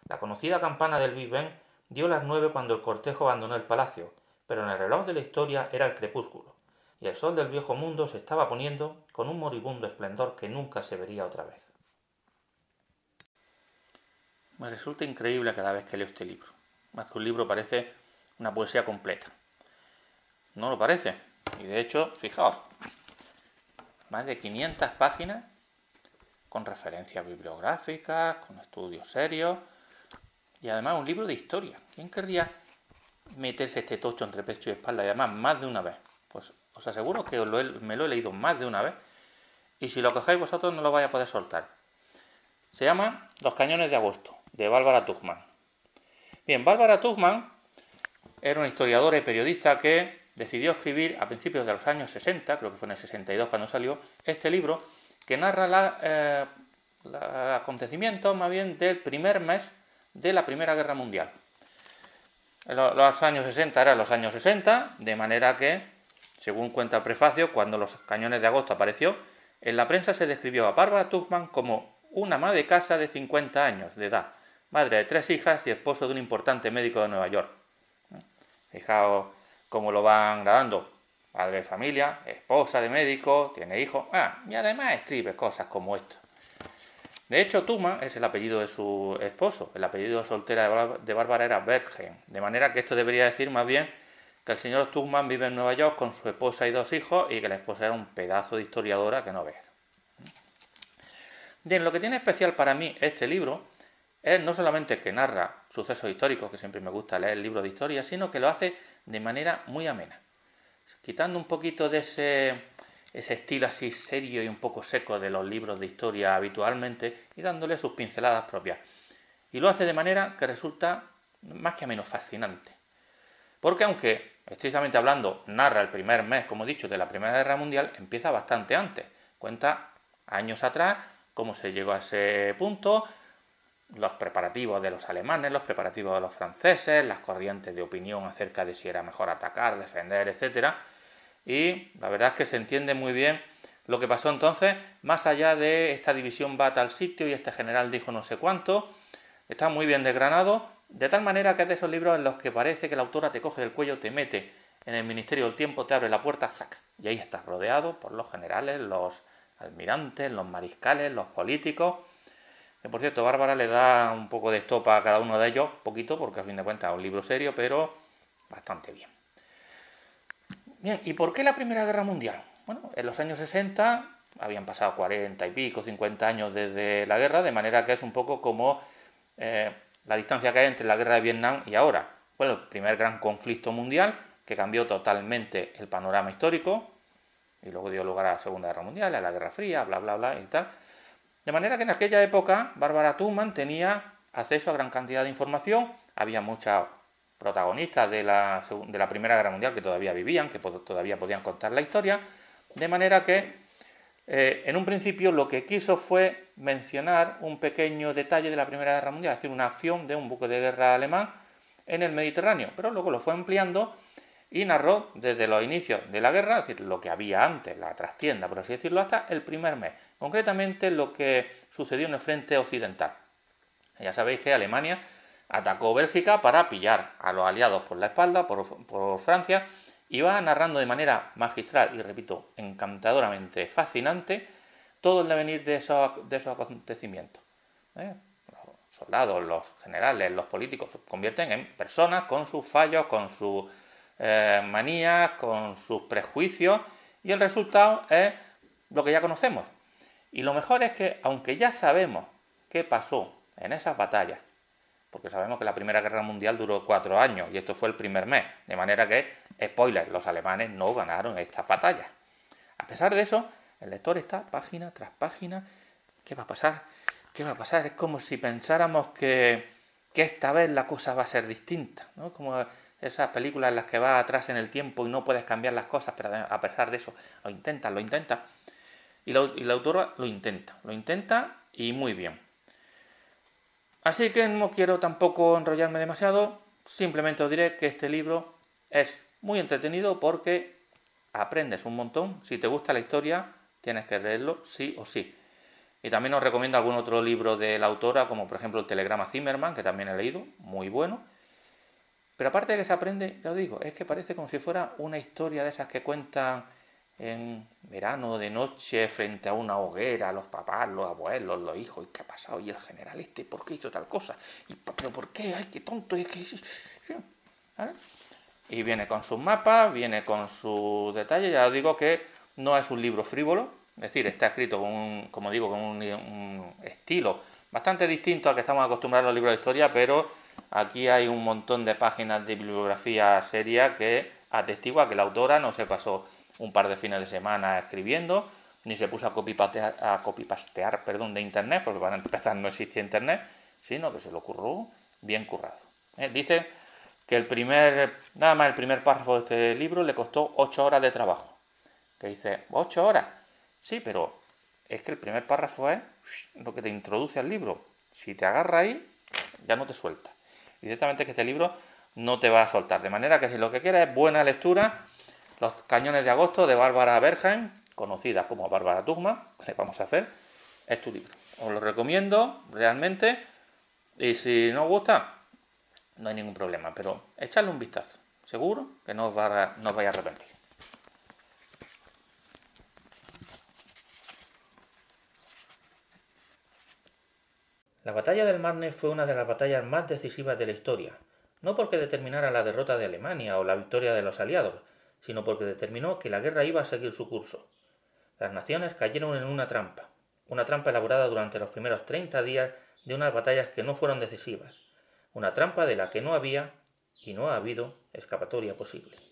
La conocida campana del Big Ben dio las 9 cuando el cortejo abandonó el palacio, pero en el reloj de la historia era el crepúsculo, y el sol del viejo mundo se estaba poniendo con un moribundo esplendor que nunca se vería otra vez. Me resulta increíble cada vez que leo este libro. Más que un libro parece una poesía completa. ¿No lo parece? Y de hecho, fijaos, más de 500 páginas con referencias bibliográficas, con estudios serios y además un libro de historia. ¿Quién querría meterse este tocho entre pecho y espalda y además más de una vez? Pues os aseguro que me lo he leído más de una vez y si lo cogéis vosotros no lo vais a poder soltar. Se llama Los cañones de agosto, de Bárbara Tuchman. Bien, Bárbara Tuchman era una historiadora y periodista que decidió escribir a principios de los años 60, creo que fue en el 62 cuando salió, este libro que narra los acontecimientos más bien del primer mes de la Primera Guerra Mundial. Los años 60 eran los años 60, de manera que, según cuenta el prefacio, cuando los cañones de agosto apareció, en la prensa se describió a Bárbara Tuchman como una ama de casa de 50 años de edad, madre de 3 hijas y esposo de un importante médico de Nueva York. Fijaos cómo lo van grabando. Padre de familia, esposa de médico, tiene hijos. Y además escribe cosas como esto. De hecho, Tuchman es el apellido de su esposo. El apellido soltera de Bárbara era Bergen. De manera que esto debería decir más bien que el señor Tuchman vive en Nueva York con su esposa y 2 hijos y que la esposa era un pedazo de historiadora que no veas. Bien, lo que tiene especial para mí este libro es no solamente que narra sucesos históricos, que siempre me gusta leer libros de historia, sino que lo hace de manera muy amena, quitando un poquito de ese estilo así serio y un poco seco de los libros de historia habitualmente y dándole sus pinceladas propias. Y lo hace de manera que resulta más que menos fascinante. Porque aunque, estrictamente hablando, narra el primer mes, como he dicho, de la Primera Guerra Mundial, empieza bastante antes. Cuenta años atrás cómo se llegó a ese punto, los preparativos de los alemanes, los preparativos de los franceses, las corrientes de opinión acerca de si era mejor atacar, defender, etcétera. Y la verdad es que se entiende muy bien lo que pasó entonces, más allá de esta división va a tal sitio y este general dijo no sé cuánto. Está muy bien desgranado, de tal manera que es de esos libros en los que parece que la autora te coge del cuello, te mete en el Ministerio del Tiempo, te abre la puerta, ¡zac! Y ahí estás rodeado por los generales, los almirantes, los mariscales, los políticos. Que por cierto, Bárbara le da un poco de estopa a cada uno de ellos, poquito, porque a fin de cuentas es un libro serio, pero bastante bien. Bien, ¿y por qué la Primera Guerra Mundial? Bueno, en los años 60 habían pasado 40 y pico, 50 años desde la guerra, de manera que es un poco como la distancia que hay entre la guerra de Vietnam y ahora. Bueno, el primer gran conflicto mundial que cambió totalmente el panorama histórico y luego dio lugar a la Segunda Guerra Mundial, a la Guerra Fría, bla, bla, bla y tal. De manera que en aquella época Bárbara Tuchman tenía acceso a gran cantidad de información, había muchas protagonistas de la Primera Guerra Mundial que todavía vivían, que todavía podían contar la historia, de manera que en un principio lo que quiso fue mencionar un pequeño detalle de la Primera Guerra Mundial, es decir, una acción de un buque de guerra alemán en el Mediterráneo, pero luego lo fue ampliando y narró desde los inicios de la guerra, es decir, lo que había antes, la trastienda, por así decirlo, hasta el primer mes, concretamente lo que sucedió en el frente occidental. Ya sabéis que Alemania atacó Bélgica para pillar a los aliados por la espalda, por Francia, y va narrando de manera magistral y, repito, encantadoramente fascinante todo el devenir de esos acontecimientos. Los soldados, los generales, los políticos se convierten en personas con sus fallos, con sus manías, con sus prejuicios, y el resultado es lo que ya conocemos. Y lo mejor es que, aunque ya sabemos qué pasó en esas batallas, porque sabemos que la Primera Guerra Mundial duró 4 años y esto fue el primer mes, de manera que, spoiler, los alemanes no ganaron estas batallas. A pesar de eso, el lector está página tras página. ¿Qué va a pasar? ¿Qué va a pasar? Es como si pensáramos que esta vez la cosa va a ser distinta, ¿no? Como esas películas en las que vas atrás en el tiempo y no puedes cambiar las cosas, pero a pesar de eso lo intentas, lo intentas. Y la autora lo intenta y muy bien. Así que no quiero tampoco enrollarme demasiado, simplemente os diré que este libro es muy entretenido porque aprendes un montón. Si te gusta la historia, tienes que leerlo sí o sí. Y también os recomiendo algún otro libro de la autora, como por ejemplo El telegrama Zimmerman, que también he leído, muy bueno. Pero aparte de que se aprende, ya os digo, es que parece como si fuera una historia de esas que cuentan en verano, de noche, frente a una hoguera, los papás, los abuelos, los hijos, ¿y qué ha pasado? Y el general este, ¿por qué hizo tal cosa? ¿Pero por qué? ¡Ay, qué tonto! ¿Vale? Y viene con sus mapas, viene con sus detalles. Ya os digo que no es un libro frívolo, es decir, está escrito con como digo, con un estilo bastante distinto al que estamos acostumbrados a los libros de historia, pero aquí hay un montón de páginas de bibliografía seria que atestigua que la autora no se pasó un par de fines de semana escribiendo, ni se puso a copipastear, de internet, porque para empezar no existía internet, sino que se lo ocurrió bien currado. Dice que nada más el primer párrafo de este libro le costó 8 horas de trabajo. Que dice, ¿8 horas? Sí, pero es que el primer párrafo es lo que te introduce al libro. Si te agarra ahí, ya no te suelta. Y directamente que este libro no te va a soltar. De manera que si lo que quieres es buena lectura, Los cañones de agosto de Bárbara Bergheim, conocida como Bárbara Tuchman, que vamos a hacer, es tu libro. Os lo recomiendo realmente y si no os gusta, no hay ningún problema, pero echadle un vistazo. Seguro que no os vais a arrepentir. La batalla del Marne fue una de las batallas más decisivas de la historia, no porque determinara la derrota de Alemania o la victoria de los aliados, sino porque determinó que la guerra iba a seguir su curso. Las naciones cayeron en una trampa elaborada durante los primeros 30 días de unas batallas que no fueron decisivas, una trampa de la que no había y no ha habido escapatoria posible.